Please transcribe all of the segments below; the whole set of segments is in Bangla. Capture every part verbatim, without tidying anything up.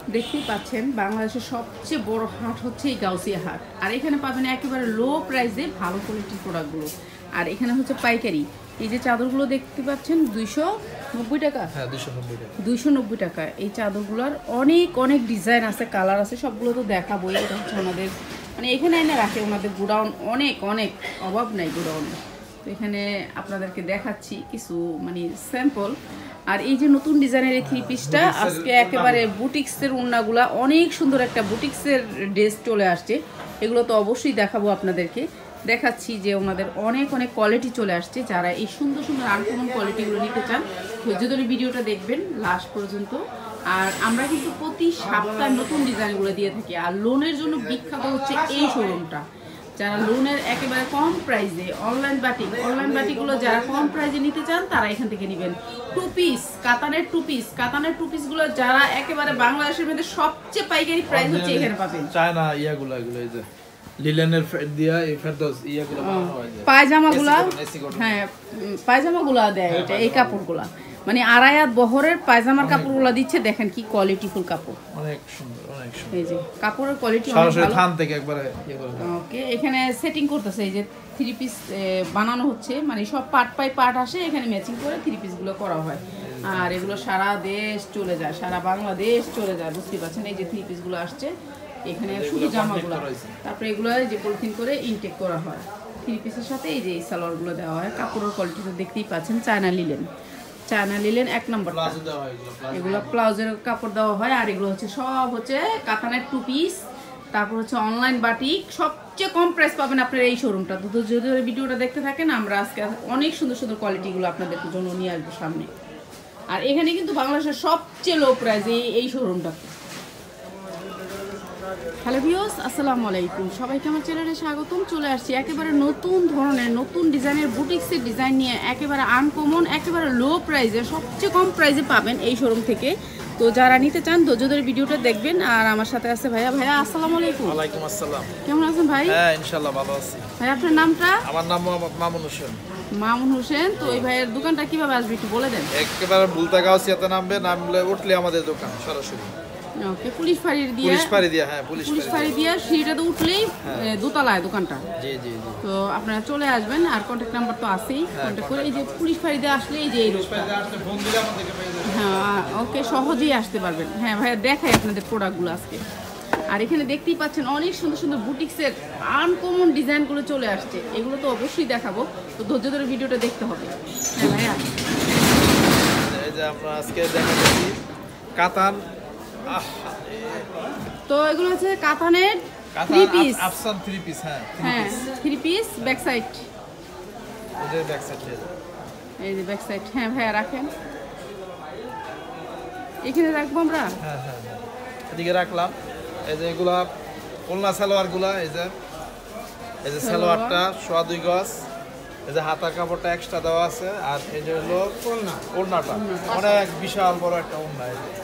দেখতেই পাচ্ছেন বাংলাদেশের সবচেয়ে বড় হাট হচ্ছে এই গাউসিয়া হাট। আর এখানে পাবেন একেবারে লো প্রাইসে ভালো কোয়ালিটির প্রোডাক্টগুলো। আর এখানে হচ্ছে পাইকারি। এই যে চাদরগুলো দেখতে পাচ্ছেন দুইশো নব্বই টাকা। হ্যাঁ দুইশো নব্বই টাকা। দুইশো নব্বই টাকা। এই চাদরগুলোর অনেক অনেক ডিজাইন আছে, কালার আছে, সবগুলো তো দেখাবোই। এটা হচ্ছে ওনাদের মানে এখানে এনে রাখে ওনাদের গোডাউন, অনেক অনেক অভাব নাই গোডাউন। তো এখানে আপনাদেরকে দেখাচ্ছি কিছু মানে স্যাম্পল। আর এই যে নতুন ডিজাইনের এই থ্রি পিসটা আজকে একেবারে বুটিক্সের ওড়নাগুলা, অনেক সুন্দর একটা বুটিক্সের ড্রেস চলে আসছে। এগুলো তো অবশ্যই দেখাবো আপনাদেরকে। দেখাচ্ছি যে ওনাদের অনেক অনেক কোয়ালিটি চলে আসছে। যারা এই সুন্দর সুন্দর আনকমন কোয়ালিটিগুলো নিতে চান ধৈর্য ধরে ভিডিওটা দেখবেন লাস্ট পর্যন্ত। আর আমরা কিন্তু প্রতি সপ্তাহে নতুন ডিজাইনগুলো দিয়ে থাকি। আর লোনের জন্য বিখ্যাত হচ্ছে এই শোরুমটা। যারা লোনের একেবারে কম প্রাইসে অনলাইন বাটিক অনলাইন বাটিকগুলো যারা কম প্রাইসে নিতে চান তারা এখান থেকে নেবেন। টু পিস কাতানের টু পিস কাতানের টু পিসগুলো যারা একেবারে বাংলাদেশের মধ্যে সবচেয়ে পাইকারি প্রাইস হচ্ছে এখানে পাবেন। চায়না ইয়াগুলো এগুলো এই যে লিলেনের ফেট দিয়া এই ফেরদৌস ইয়াগুলো বানানো হয় যে পায়জামাগুলো। হ্যাঁ পায়জামাগুলো দেয় এটা এই কাপড়গুলো মানে আড়াই হাত বহরের পায়জামার কাপড়গুলো দিচ্ছে। দেখেন কি কোয়ালিটিফুল কাপড়, অনেক সুন্দর অনেক সুন্দর। এই যে কাপড়ের কোয়ালিটি অনেক সরাসরি ভালো। থান থেকে একবারে ইয়ে করে। ওকে এখানে সেটিং করতেছে, এই যে থ্রি পিস বানানো হচ্ছে মানে সব পার্ট বাই পার্ট আসে, এখানে ম্যাচিং করে থ্রি পিসগুলো করা হয়। আর এগুলো সারা দেশ চলে যায়, সারা বাংলাদেশ চলে যায়, বুঝতে পারছেন। এই যে থ্রি পিসগুলো আসছে এখানে শুধু জামাগুলো, তারপরে এগুলো যে পলিথিন করে ইনটেক করা হয় থ্রি পিসের সাথে। এই যে এই সালোয়ারগুলো দেওয়া হয়। কাপড়ের কোয়ালিটি তো দেখতেই পাচ্ছেন, চায়না লিলেন চায়না লিলেন এক নম্বর। এগুলো প্লাউজের কাপড় দেওয়া হয়। আর এগুলো হচ্ছে সব হচ্ছে কাতানের টু পিস। তারপর হচ্ছে অনলাইন বাটিক, সবচেয়ে কম প্রাইস পাবেন আপনার এই শোরুমটা। তো যদি ভিডিওটা দেখতে থাকেন আমরা আজকে অনেক সুন্দর সুন্দর কোয়ালিটিগুলো আপনাদের জন্য নিয়ে আসবো সামনে। আর এখানে কিন্তু বাংলাদেশের সবচেয়ে লো প্রাইস এই এই শোরুমটাতে। হ্যালো ভিউয়ার্স, আসসালামু আলাইকুম। সবাইকে আমার চ্যানেলে স্বাগতম। চলে আসছি একেবারে নতুন ধরনের নতুন ডিজাইনের বুটিক্সের ডিজাইন নিয়ে, একেবারে আনকমন, একেবারে লো প্রাইসে, সবচেয়ে কম প্রাইসে পাবেন এই শোরুম থেকে। তো যারা নিতে চান ধৈর্য ধরে ভিডিওটা দেখবেন। আর আমার সাথে আছে ভাইয়া। ভাইয়া আসসালামু আলাইকুম। ওয়ালাইকুম আসসালাম। কেমন আছেন ভাই? হ্যাঁ ইনশাআল্লাহ ভালো আছি। ভাই আপনার নামটা? আমার নাম মোহাম্মদ মামুন হোসেন। মামুন হোসেন। তো এই ভাইয়ের দোকানটা কিভাবে আসবে একটু বলে দেন। একেবারে বুলতা গাউসিয়াতে নামবে, নামলে উঠলে আমাদের দোকান সরাসরি। ওকে পুলিশ ফাঁড়ি দিয়ে পুলিশ ফাঁড়ি দিয়ে হ্যাঁ পুলিশ পুলিশ ফাঁড়ি দিয়ে সিঁড়িটাতে উঠলেই দোতলায় দোকানটা। জি জি জি। তো আপনারা চলে আসবেন। আর কন্ট্যাক্ট নাম্বার তো আছেই, কন্ট্যাক্ট করে এই যে পুলিশ ফাঁড়ি দিয়ে আসলে এই যে এই রোডটা, ফোন দিলে আমাদেরকে পেয়ে যাবেন। হ্যাঁ ওকে সহজেই আসতে পারবেন। হ্যাঁ ভাইয়া দেখাই আপনাদের প্রোডাক্টগুলো আজকে। আর এখানে দেখতেই পাচ্ছেন অনেক সুন্দর সুন্দর বুটিক্সের আনকমন ডিজাইনগুলো চলে আসছে। এগুলো তো অবশ্যই দেখাবো, তো ধৈর্য ধরে ভিডিওটা দেখতে হবে। হ্যাঁ ভাইয়া এই যে আমরা আজকে দেখাচ্ছি কাতান। তো এগুলো হচ্ছে কাতানের থ্রি পিস, আফসান থ্রি পিস। হ্যাঁ হ্যাঁ থ্রি পিস ব্যাক সাইড, এই যে ব্যাক সাইড, এই যে ব্যাক সাইড। হ্যাঁ ভাইয়া রাখেন, এখানে রাখবো আমরা। হ্যাঁ হ্যাঁ এদিকে রাখলাম। এই যে এগুলা ওলনা সালোয়ারগুলা, এই যে এই যে সালোয়ারটা সোয়া দুই গজ, এই যে হাতার কাপড়টা এক্সট্রা দেওয়া আছে। আর এই যে হলো ওলনা, ওলনাটা অনেক বিশাল বড় একটা ওলনা। এই যে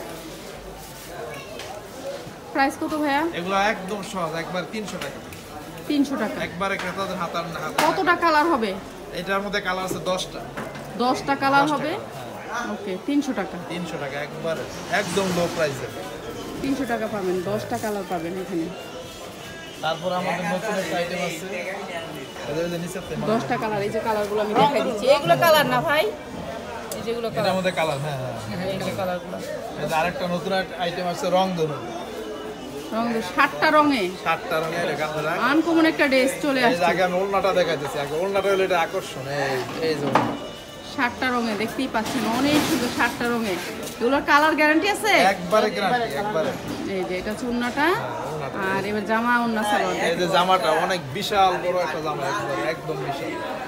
প্রাইস কত ভাইয়া? এগুলো একদম সহজ, একবার তিনশো টাকা। তিনশো টাকা একবারে ক্রেতাদের হাতার না হাত। কতটা কালার হবে? এটার মধ্যে কালার আছে দশটা। দশটা কালার হবে। ওকে তিনশো টাকা। তিনশো টাকা একবারে একদম লো প্রাইসে তিনশো টাকা পাবেন, দশটা কালার পাবেন এখানে। তারপর আমাদের নতুন একটা আইটেম আছে, এদের যে নিচেতে দশটা কালার। এই যে কালারগুলো আমি দেখাই দিচ্ছি, এগুলো কালার না ভাই, এই যেগুলো এটার কালার, মধ্যে কালার। হ্যাঁ হ্যাঁ এই যে কালারগুলো। এই যে আরেকটা নতুন আইটেম আছে রং ধনু, রং সাতটা রঙে সাতটা রঙের কালার। আনকমন একটা ড্রেস চলে আসছে। আগে আমি ওলনাটা দেখাইতেছি, আগে ওলনাটা হলো এটা আকর্ষণ। এই এই যে সাতটা রঙে দেখতেই পাচ্ছেন, অনেক সুন্দর সাতটা রঙে। এগুলোর কালার গ্যারান্টি আছে একবারে গ্যারান্টি একবারে। এই যে এটা হচ্ছে ওন্নাটা। আর এবার জামা ওন্না সালোয়ার। এই যে জামাটা অনেক বিশাল বড় একটা জামা, একবারে একদম বিশাল।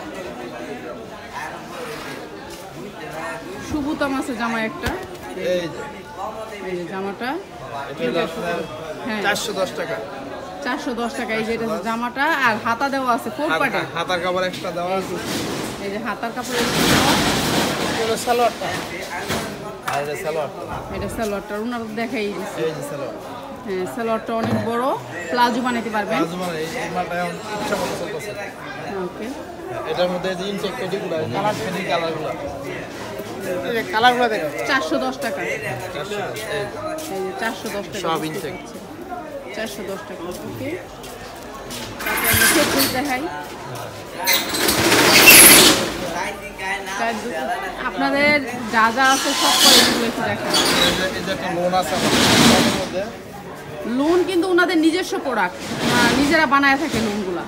সুবুতাম আছে জামা একটা। এই যে এই যে জামাটা এটা হলো আপনার হ্যাঁ চারশো দশ টাকা। চারশো দশ টাকা। এই যে এটা হচ্ছে জামাটা। আর হাতা দেওয়া আছে ফোর পার্টে। হাতার কাপড় এক্সট্রা দেওয়া আছে। এই যে হাতার কাপড়, এটা সালোয়ারটা। আর এটা সালোয়ারটা, এটা সালোয়ারটা ওনারা দেখাই দিচ্ছে। এই যে সালোয়ার। হ্যাঁ সালোয়ারটা অনেক বড়, প্লাজো বানাতে পারবেন। প্লাজো মানে এই মালটা এখন ইচ্ছা মতো চলতেছে। ওকে এটার মধ্যে যে ইনটেক পেডিগুলো, কালার পেডি কালারগুলো, কালারগুলো দেখো চারশো দশ টাকা, চারশো দশ, এই যে। এই যে চারশো দশ টাকা, সব বুঝতে intake। পারছেন। চারশো দশ টাকা। ওকে, তারপরে আমরা ফেব্রুল দেখাই। চার- আপনাদের যা যা আছে সব কোয়ালিটিগুলো একটু দেখান। এই যে- এই যে একটা লোন আছে আমাদের মধ্যে। লোন কিন্তু ওনাদের নিজস্ব প্রোডাক্ট, নিজেরা বানায় থাকে লোনগুলা।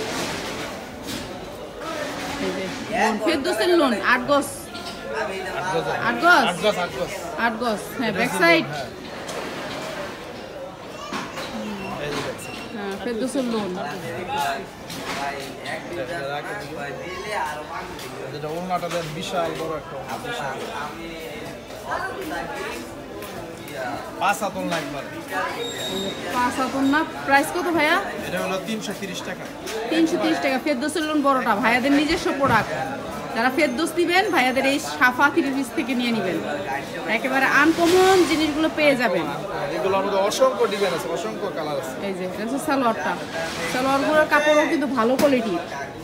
এই যে লোন, ফেরদৌসের লোন, আট গজ, আট গজ, আট গজ, আট গজ, আট গজ। আট গজ, হ্যাঁ এটা ব্যাক হচ্ছে সাইড, লোন, হ্যাঁ। এই যে back side। হ্যাঁ ফেরদৌসের লোন। এটা- এটা রাখে দিকে। যেটা ওড়নাটা দেন বিশাল বড় একটা ওড়না, বিশাল। পাঁচ হাত ওড়না একবার। পাঁচ হাতন না, প্রাইস কত ভাইয়া? এটা হলো তিনশো তিরিশ টাকা। তিনশো তিরিশ টাকা। ফেরদৌসের লোন বড়টা, ভাইয়াদের নিজস্ব প্রোডাক্ট। যারা ফেরদৌস দিবেন ভাইয়াদের এই সাফা থ্রি পিস থেকে নিয়ে নেবেন, একেবারে আনকমন জিনিসগুলো পেয়ে যাবেন। এগুলোর মধ্যে অসংখ্য ডিজাইন আছে, অসংখ্য কালার আছে। এই যে এটা হচ্ছে সালোয়ারটা, সালোয়ারগুলোর কাপড়ও কিন্তু ভালো কোয়ালিটির।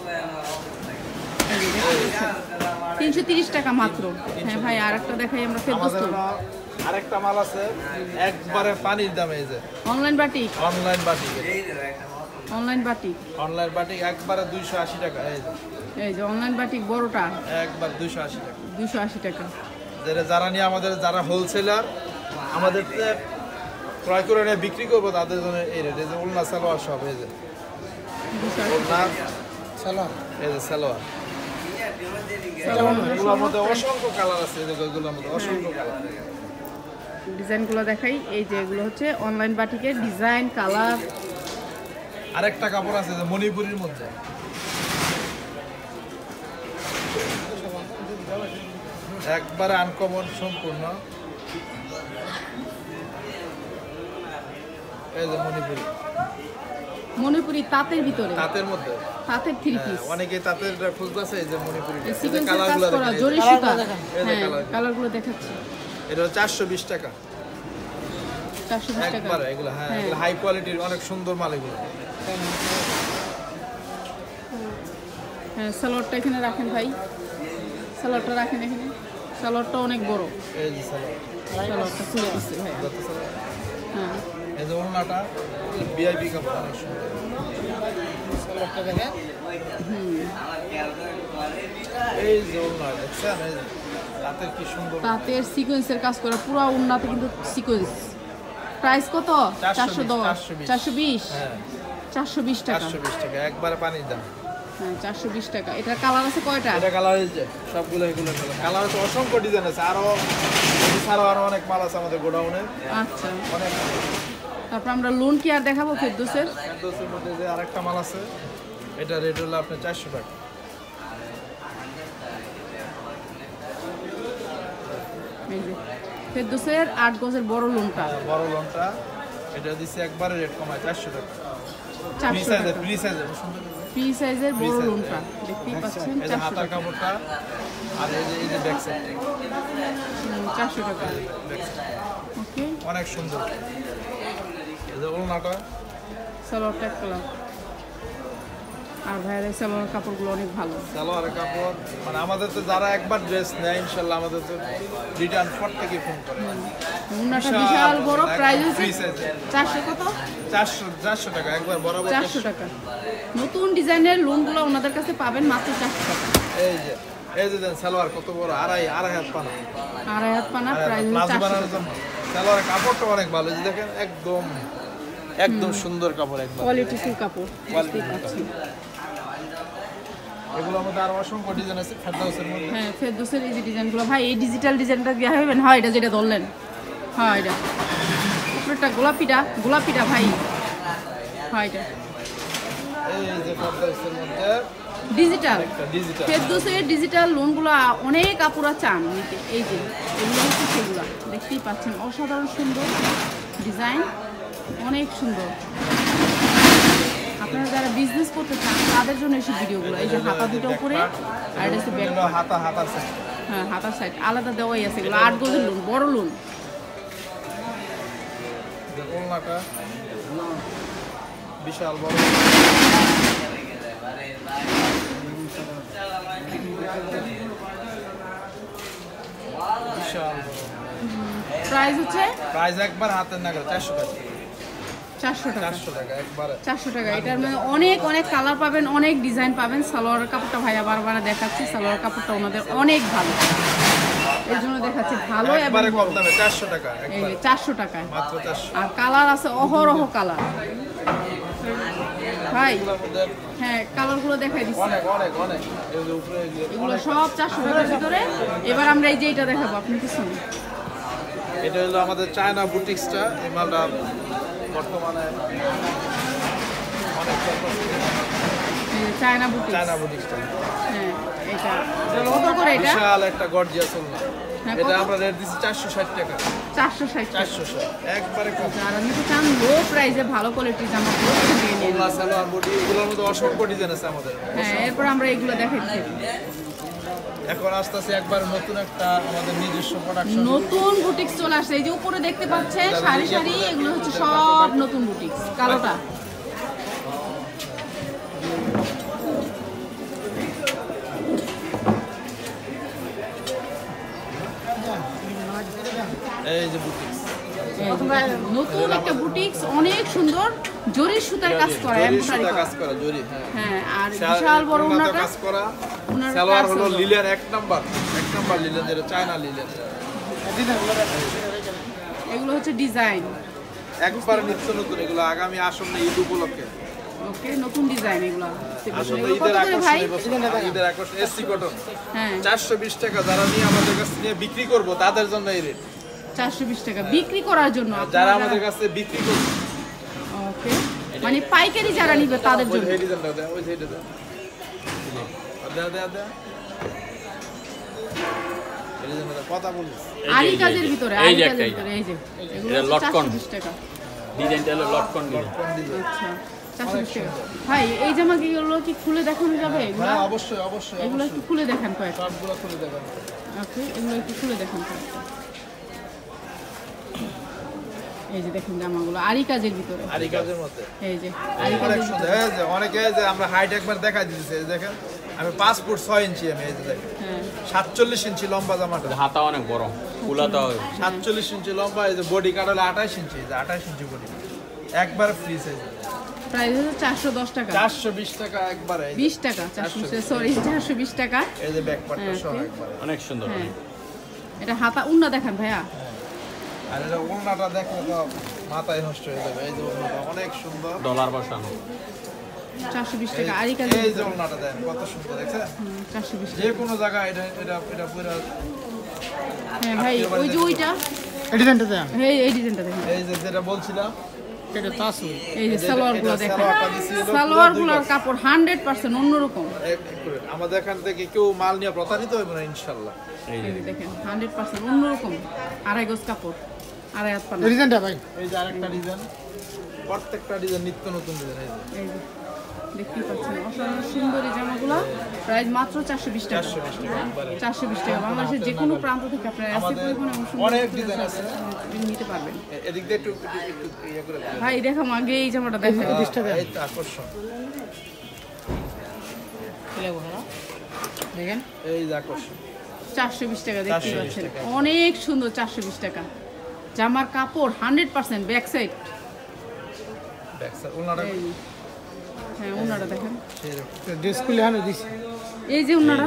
তিনশো তিরিশ টাকা মাত্র। হ্যাঁ ভাই, আর একটা দেখাই আমরা ফেরদৌস। আমাদের হলো আরেকটা মাল আছে একবারে পানির দামে, এই যে online batik, online batik. Online batik, online batik একবারে দুইশো আশি টাকা। এই যে এই যে অনলাইন বাটিক বড়টা একবার দুইশো আশি টাকা। দুশো আশি টাকা। যেটা যারা নিয়ে আমাদের যারা হোলসেলার আমাদের তে ক্রয় করে নিয়ে বিক্রি করবো তাদের জন্য এই রেট। এই যে উলনা সালোয়ার সব, এই যে দুশো আশি উলনা সালোয়ার, এই যে সালোয়ার। সালোয়ারগুলো এগুলোর মধ্যে সব অসংখ্য কালার আছে, এই যে এগুলোর মধ্যে অসংখ্য কালার। ডিজাইনগুলো দেখাই। এই যে এগুলো হচ্ছে অনলাইন বাটিকের ডিজাইন, কালার। আরেকটা কাপড় আছে যে মণিপুরের মধ্যে, একবারে আনকমন সম্পূর্ণ। এই যে মণিপুরি, মণিপুরি তাঁতের ভিতরে, তাঁতের মধ্যে। তাঁতের থ্রি হ্যাঁ, পিস, অনেকে তাঁতের খুঁজতেছে, এই যে মণিপুরি। এই সিকোয়েন্সের কাজ করা, জরি সুতা। হ্যাঁ, কালারগুলো দেখাচ্ছি। এটা চারশো বিশ টাকা চারশো বিশ টাকা। একবারে। এগুলো হ্যাঁ, হ্যাঁ। এগুলো হাই কোয়ালিটির, অনেক সুন্দর মাল এগুলো। হ্যাঁ, সালোয়ারটা এখানে রাখেন ভাই, সালোয়ারটা রাখেন এখানে। সালোয়ারটা অনেক বড়, এই যে সালোয়ার, সালোয়ারটা খুলে দিচ্ছে ভাইয়া। যত সালোয়ার। হ্যাঁ, এই যে ওড়নাটা ভিআইপি কাপড়, অনেক সুন্দর। সালোয়ারটা দেখেন, এই যে ওড়না দেখছেন, এই যে তাঁতের কি সুন্দর। তাঁতের সিকোয়েন্সের কাজ করা, পুরো উন্নাতে কিন্তু সিকোয়েন্স। প্রাইস কত? চারশো দশ, চারশো বিশ, হ্যাঁ, চারশো বিশ টাকা। চারশো বিশ টাকা একবারে পানির দাম। হ্যাঁ, চারশো বিশ টাকা। এটার কালার আছে কয়টা? এটা কালার হয়েছে সবগুলো, এগুলো কালার কালার আছে, অসংখ্য ডিজাইন আছে। আরো এছাড়াও আরো অনেক মাল আছে আমাদের গোডাউনে, আচ্ছা, অনেক। তারপর আমরা লোন কি আর দেখাবো ফেরদৌসের? ফেরদৌসের মধ্যে যে আরেকটা মাল আছে, এটা রেট হলো আপনার চারশো টাকা। এই যে ফেরদৌসের আট গজের বড় লোনটা, বড় লনটা এটা দিচ্ছে একবারে রেট কমায় চারশো টাকা। ফ্রি চারশো সাইজের, টাকা। ফ্রি সাইজের ফ্রি সাইজের বড় size, লোনটা দেখতেই পাচ্ছেন, এই যে চারশো হাতার টাকা। কাপড়টা, আর এই যে এই যে ব্যাক সাইড, হুম, চারশো টাকা। ওকে, অনেক সুন্দর। এই যে ওড়নাটা, সালোয়ারটা এক কালার। আর ভাইয়ের সালোয়ার কাপড়গুলো অনেক ভালো। সালোয়ারের কাপড়, মানে আমাদের তো যারা একবার ড্রেস নেয় ইনশাল্লাহ আমাদের তো রিটার্ন ফট থেকে ফোন করে। উন্নাটা বিশাল বড়, প্রাইস ফ্রি হচ্ছে সাইজের চারশো কত? চারশো চারশো টাকা একবার বরাবর। চারশো টাকা। নতুন ডিজাইনের লোনগুলো ওনাদের কাছে পাবেন মাত্র চারশো টাকা। এই যে এই যে দেন সালোয়ার কত বড়, আড়াই আড়াই হাত পানা, আড়াই হাত পানা, প্রাইস প্লাজো চারশো বানানোর টাকা। জন্য সালোয়ারের কাপড়টা অনেক ভালো। এই যে দেখেন, একদম একদম সুন্দর কাপড়, একবার কোয়ালিটিফুল কাপড়, বুঝতেই Quality পাচ্ছেন। এগুলোর মধ্যে আরো অসংখ্য ডিজাইন আছে ফেরদৌসের মধ্যে। হ্যাঁ, ফেরদৌসের এই যে ডিজাইনগুলো ভাই, এই ডিজিটাল ডিজাইনটা দেওয়া হবেন। হয় এটা যেটা ধরলেন, হ্যাঁ এটা উপরেরটা গোলাপিটা, গোলাপিটা ভাই, হয় এটা এই যে ফেরদৌসের মধ্যে ডিজিটাল। একটা ডিজিটাল, ফেরদৌসের ডিজিটাল লোনগুলো অনেক আপুরা চান নিতে। এই যে এগুলো হচ্ছে সেগুলো, দেখতেই পাচ্ছেন, অসাধারণ সুন্দর ডিজাইন, অনেক সুন্দর। আপনারা যারা বিজনেস করতে চান তাদের জন্য এই ভিডিওগুলো। এই যে হাতা দুটো উপরে, আর এটা হচ্ছে ব্যাক, হাতা হাতার set। হ্যাঁ হাতার সাইড আলাদা দেওয়াই আছে। এগুলো আট গজের লোন, বড় লোন। যে ওড়নাটা বিশাল বড়, বিশাল প্রাইস হচ্ছে প্রাইস একবার হাতের নাগাল চারশো টাকা চারশো টাকা চারশো টাকা একবারে চারশো টাকা। এটার মধ্যে অনেক অনেক কালার পাবেন, অনেক ডিজাইন পাবেন। সালোয়ারের কাপড়টা ভাইয়া বারবার দেখাচ্ছি, সালোয়ার কাপড়টা ওনাদের অনেক ভালো, এর জন্য দেখাচ্ছি ভালো এবং একবারে কম দামে চারশো টাকা একবারে চারশো টাকায়। মাত্র চারশো। আর কালার আছে অহরহ কালার ভাই। এগুলোর মধ্যে হ্যাঁ, কালারগুলো দেখাই দিচ্ছি, অনেক অনেক অনেক এই যে উপরে এগুলো এগুলো সব চারশো টাকার ভিতরে। এবার আমরা এই যে এটা দেখাবো, আপনি কি শুনুন। এটা হলো আমাদের চায়না বুটিক্সটা। এই মালটা বর্তমানে অনেক চায়না বুটিক, চায়না বুটিক্সটা হ্যাঁ এটা কত করে? এটা বিশাল একটা গর্জিয়াস ওড়না। হ্যাঁ, এটা কত? আমরা রেট দিচ্ছি চারশো ষাট টাকা। চারশো ষাট টাকা। চারশো ষাট একবারে কম। যারা নিতে চান লো প্রাইসে ভালো কোয়ালিটির জামাগুলো নিয়ে নিন। ওড়না সালোয়ার বডি এগুলোর মধ্যে অসংখ্য ডিজাইন আছে আমাদের। হ্যাঁ, এরপর আমরা এগুলো দেখাচ্ছি। এখন আস্তে আস্তে একবার নতুন একটা আমাদের নিজস্ব প্রোডাকশন নতুন বুটিক্স চলে আসছে, এই যে উপরে দেখতে পাচ্ছেন সারি সারি, এগুলো হচ্ছে সব নতুন বুটিক্স। কালোটা এই যে বুটিক্স নতুন একটা বুটিক্স, অনেক সুন্দর জরির সুতার কাজ করা, জরি এমব্রয়ডারি সুতা করা। কাজ করা জরি। হ্যাঁ হ্যাঁ, আর বিশাল বড় ওড়নাতে ওনাটা, কাজ করা। ওনার সালোয়ার কাজ হলো হলো- লিলেন এক নাম্বার এক নাম্বার লিলেন, যেটা চায়না লিলেন। এগুলো হচ্ছে ডিজাইন। একবার নিত্য নতুন এগুলো আগামী আসন্ন ঈদ উপলক্ষে। ওকে, নতুন ডিজাইন এগুলো। আসন্ন এগুলো কত ঈদের করে ভাই? আকর্ষণ ঈদের আকর্ষণ এসি কটন হ্যাঁ, চারশো বিশ টাকা। যারা নিয়ে আমাদের কাছ থেকে বিক্রি করবো তাদের জন্য এই রেট। চারশো বিশ টাকা বিক্রি করার জন্য। যারা আমাদের কাছে বিক্রি করবে ওকে, মানে পাইকারি যারা নিবে তাদের ওই জন্য। যে এই ডিজাইনটা দেয়, ওই যে এটা দেয়। আর দেয়া, দেয়া, দেয়া। এই ডিজাইনটা দেয়, কথা বলিস। আরি কাজের ভিতরে, এই আরি যে কাজের একটা, ভিতরে, এই যে এগুলো এটা হচ্ছে লটকন। চারশো বিশ টাকা। ডিজাইনটা হলো লটকন ডিজাইন। কোন ডিজাইন? আচ্ছা, চারশো বিশ টাকা। ভাই এই জামা গুলো কি খুলে দেখানো যাবে? এগুলো হ্যাঁ অবশ্যই অবশ্যই এগুলো একটু খুলে দেখান কয়েকটা। সবগুলো খুলে দেবেন। ওকে, এগুলো একটু খুলে দেখান কয়েকটা। এই যে দেখেন জামাগুলো আরি কাজের ভিতরে, আরি কাজের মধ্যে এই যে আরি অনেক কাজের সুন্দর। ভিতরে। এই যে অনেকে যে আমরা হাইট একবার দেখা দিয়েছি, এই যে দেখেন আমি পাঁচ ফুট ছয় ইঞ্চি আমি, এই যে দেখেন হ্যাঁ, সাতচল্লিশ ইঞ্চি লম্বা জামাটা, হাতা অনেক বড়, ফুলাতা সাতচল্লিশ ইঞ্চি লম্বা। এই যে বডি কাট হলে আঠাশ ইঞ্চি, এই যে আঠাশ ইঞ্চি বডি একবার ফ্রি সাইজ। প্রাইস হচ্ছে চারশো দশ টাকা, চারশো বিশ টাকা একবারে। এই যে- বিশ টাকা, চারশো সরি চারশো বিশ টাকা। এই যে ব্যাক পার্টটা হ্যাঁ, সহ okay. একবারে। অনেক সুন্দর। হ্যাঁ, এটা হাতা উন্না দেখান ভাইয়া। আর এটা ওড়নাটা দেখলে তো মাথায় নষ্ট হয়ে যাবে। এই যে ওড়নাটা অনেক সুন্দর। ডলার বসানো। চারশো বিশ টাকা এই- আরি কাজের এই যে ভিতরে। ওড়নাটা দেন কত সুন্দর, দেখছেন? চারশো বিশ যে কোনো জায়গায় এটা এটা এটা পুরো। হ্যাঁ ভাই, ওই যে ওইটা, এই ডিজাইনটা দেন, এই এই ডিজাইনটা দেখেন, এই যে যেটা বলছিলাম এটা তাসুর। এই যে এটা- সালোয়ার গুলো এটা দেখেন, সালোয়ারটা দিছি হলো পুরো সালোয়ার দুই গুলোর গজ। কাপড় হান্ড্রেড পার্সেন্ট অন্যরকম। এক- এক করে। আমাদের এখান থেকে কেউ মাল নিয়ে প্রতারিত হবে না ইনশাল্লাহ। এই এই যে যে দেখেন হান্ড্রেড পার্সেন্ট অন্যরকম, আড়াই গজ কাপড়, আড়াই হাত পানা। এই ডিজাইনটা ভাই, এই যে আরেকটা ডিজাইন, প্রত্যেকটা ডিজাইন নিত্য নতুন ডিজাইন। এই যে এই যে দেখতেই পাচ্ছেন অসাধারণ সুন্দর এই জামাগুলো, প্রাইস মাত্র চারশো বিশ টাকা। চারশো বিশ টাকা একবারে। চারশো বিশ টাকা বাংলাদেশের যে কোনো প্রান্ত থেকে আপনারা এসে আমাদের পরিমাণে এবং সুন্দর অনেক করে ডিজাইন আছে। নিতে পারবেন। এ- এদিক দিয়ে একটু একটু- একটু ইয়ে করে দেন। ভাই দেখাম আগে এই জামাটা দেখেন, এই তো আকর্ষণ। দেখেন এই যে আকর্ষণ। চারশো বিশ টাকা দেখতে চারশো বিশ পাচ্ছেন, টাকা। অনেক সুন্দর। চারশো বিশ টাকা জামার কাপড় hundred percent back side. Back side ওড়নাটা হ্যাঁ, উনাটা দেখেন, সেইরকম। ড্রেস খুলে হানো দিছি, এই যে উনাটা,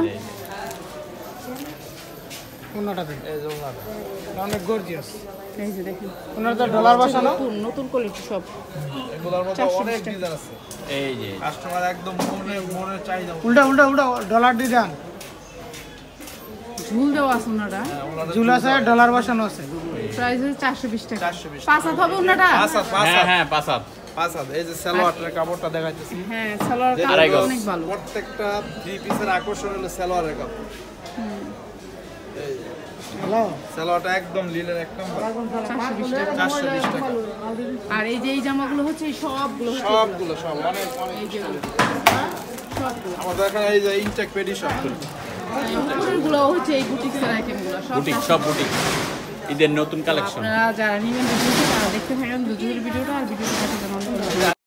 ওনাটা দেন, এই যে ওড়নাটা। অনেক গর্জিয়াস। এই যে দেখেন ওনার তো ডলার বসানো, নতুন নতুন কোয়ালিটি সব। এগুলোর মধ্যে চারশো বিশ অনেক টাকা। ডিজাইন আছে। এই যে কাস্টমার একদম মনে মনের চাহিদা মতো। উল্টা উল্টা উল্টা ডলার ডিজাইন, ঝুল দেওয়া আছে উনাটা, হ্যাঁ, ওড়নাটা ঝুল আছে, ডলার বসানো আছে। প্রাইস হচ্ছে চারশো বিশ টাকা। চারশো বিশ পাঁচ হাত হবে উনাটা? পাঁচ হাত, পাঁচ হ্যাঁ হাত, হ্যাঁ পাঁচ হাত। পাঁচ হাত। এই যে সালোয়ারটার কাপড়টা দেখাইতেছি। হ্যাঁ, সালোয়ার যেটা আড়াই কাপড় গজ। অনেক ভালো। প্রত্যেকটা থ্রি পিসের আকর্ষণ হলো সালোয়ারের কাপড়। এই যে, হ্যালো, সালোয়ারটা একদম লিলের এক নম্বর। চারশো বিশ টাকা। চারশো বিশ টাকা আর এই যে এই জামাগুলো হচ্ছে এই সবগুলো হচ্ছে সবগুলো সব অনেক অনেক এই যে সবগুলো, আমাদের এখানে এই যে ইনটেক পেডি সব। উপরেরগুলো হচ্ছে এই বুটিক্সের আইটেমগুলো সব। বুটিক, সব বুটিক, ঈদের নতুন কালেকশন। আপনারা যারা নিবেন ভিডিওটা তারা দেখতে থাকেন দুজনের ভিডিওটা, আর ভিডিওটা দেখে যেমন